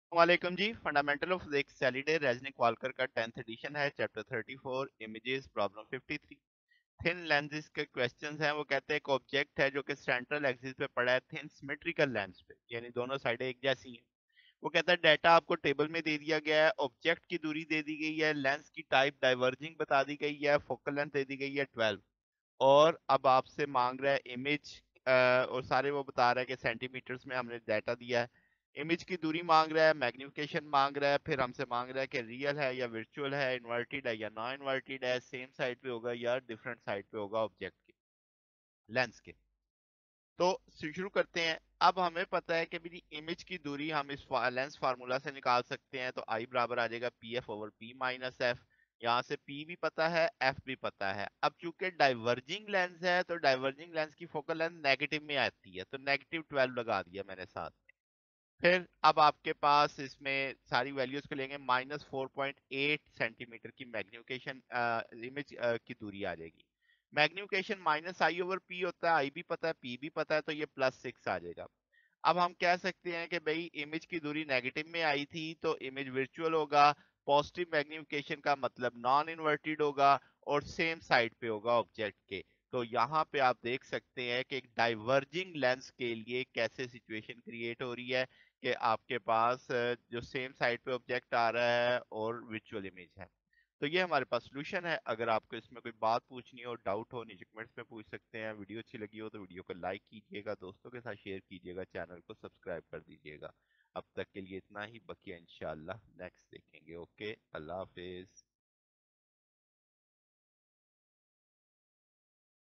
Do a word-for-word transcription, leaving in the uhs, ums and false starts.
السلام علیکم جی. Fundamental of physics Halliday Resnick Walker کا ٹینتھ ایڈیشن ہے. Chapter thirty four images problem fifty three. Thin lenses کے کویسچنز ہیں. وہ کہتے ہیں ایک آبجیکٹ ہے جو کہ سینٹرل ایکسس پہ پڑا ہے تھن سیمیٹریکل لینس پہ, یعنی دونوں سائڈیں ایک جیسی ہیں. وہ کہتا ہے ڈیٹا آپ کو ٹیبل میں دے دیا گیا ہے, آبجیکٹ کی دوری دے دی گئی ہے, لینس کی ٹائپ ڈائیورجنگ بتا دی گئی ہے, فوکل لینتھ دے دی گئی ہے ٹویلو, اور اب آپ سے مانگ رہا ہے امیج, اور سارے وہ بتا رہا ہے کہ سینٹی میٹرز میں ہم نے ڈیٹا دیا ہے. امیج کی دوری مانگ رہا ہے, میگنیفیکیشن مانگ رہا ہے, پھر ہم سے مانگ رہا ہے کہ ریئل ہے یا ورچوئل ہے, انورٹیڈ ہے یا نان انورٹیڈ ہے, سیم سائڈ پہ ہوگا یا ڈفرنٹ سائڈ پہ ہوگا آبجیکٹ کے لینس کے. تو شروع کرتے ہیں. اب ہمیں پتا ہے کہ میری امیج کی دوری ہم اس لینس فارمولا سے نکال سکتے ہیں. تو آئی برابر آ جائے گا P F over P minus F. یہاں سے پی بھی پتا ہے, ایف بھی پتا ہے. اب چونکہ ڈائیورجنگ لینس ہے تو ڈائیورجنگ لینس کی فوکل لینس نیگیٹو میں آتی ہے, تو نیگیٹو ٹویلو لگا دیا میں نے ساتھ میں. پھر اب آپ کے پاس اس میں ساری ویلیوز کو لیں گے, minus four point eight centimetre کی میگنیفیکیشن امیج کی دوری آ جائے گی. میگنیفیکیشن مائنس آئی اوور پی ہوتا ہے, آئی بھی پتا ہے پی بھی پتا ہے, تو یہ پلس سکس آ جائے گا. اب ہم کہہ سکتے ہیں کہ بھئی امیج کی دوری نیگیٹو میں آئی تھی تو امیج ورچوئل ہوگا, پوزیٹیو میگنیفیکیشن کا مطلب نان انورٹیڈ ہوگا, اور سیم سائڈ پہ ہوگا آبجیکٹ کے. تو یہاں پہ آپ دیکھ سکتے ہیں کہ ایک ڈائیورجنگ لینس کے لیے کیسے سچویشن کریٹ ہو رہی ہے کہ آپ کے پاس جو سیم سائڈ پہ آبجیکٹ آ رہا ہے اور ورچوئل امیج ہے. تو یہ ہمارے پاس سولوشن ہے. اگر آپ کو اس میں کوئی بات پوچھنی ہو, ڈاؤٹ ہو, نیچے کمنٹس میں پوچھ سکتے ہیں. ویڈیو اچھی لگی ہو تو ویڈیو کو لائک کیجیے گا, دوستوں کے ساتھ شیئر کیجیے گا, چینل کو سبسکرائب کر دیجیے گا. اب تک کے لیے اتنا ہی, بقیہ انشاءاللہ نیکسٹ دیکھیں گے. اوکے, اللہ حافظ.